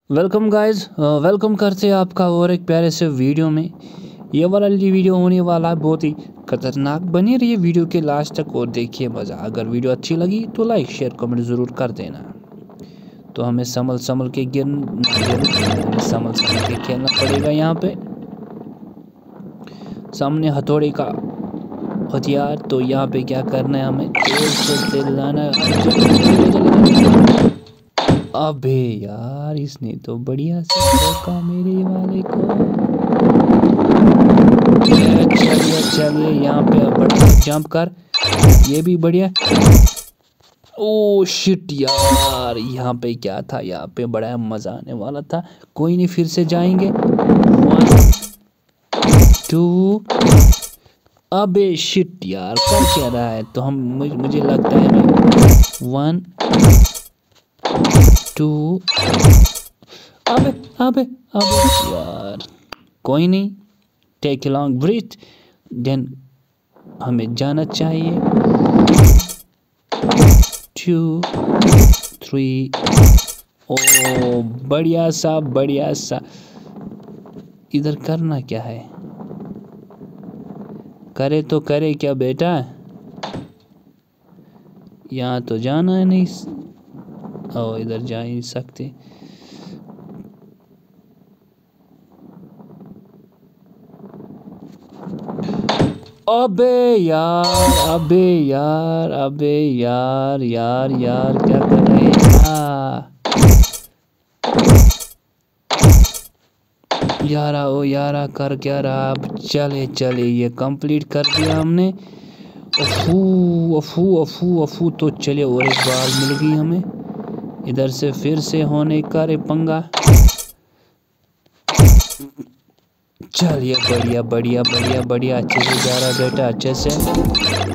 Welcome guys, welcome करते हैं आपका और एक प्यारे से वीडियो में। ये वाला वीडियो होने वाला है बहुत ही खतरनाक। बनी रहिए वीडियो के लास्ट तक और देखिए मज़ा। अगर वीडियो अच्छी लगी तो लाइक शेयर कमेंट ज़रूर कर देना। तो हमें संभल संभल के संभल संभल के खेलना पड़ेगा। यहाँ पे सामने हथौड़े का हथियार। तो यहाँ पे क्या करना है, हमें तेल से तेल लाना है। अबे यार, इसने तो बढ़िया से ठोका मेरे वाले को। चलिए चलिए, यहाँ पे बड़ा जंप कर, ये भी बढ़िया। ओ शिट यार, यहाँ पे क्या था, यहाँ पे बड़ा मजा आने वाला था। कोई नहीं, फिर से जाएंगे। 1 2। अबे शिट यार, कर क्या रहा है। तो हम मुझे लगता है 1 2। अबे अबे अबे यार, कोई नहीं। Take a long breath, then हमें जाना चाहिए। 2 3। ओ बढ़िया सा बढ़िया सा। इधर करना क्या है, करे तो करे क्या बेटा। यहाँ तो जाना है नहीं। ओ इधर जा ही नहीं सकते। अबे यार अबे यार अबे यार यार यार, क्या कर रहे हैं यारा। ओ यारा, कर क्या रहा। अब चले चले, ये कंप्लीट कर दिया हमने। अफू अफू अफू अफू। तो चलिए, और एक बार मिल गई हमें। इधर से फिर से होने का रे पंगा। चलिए बढ़िया बढ़िया बढ़िया बढ़िया, अच्छे से जा रहा है बेटा, अच्छे से।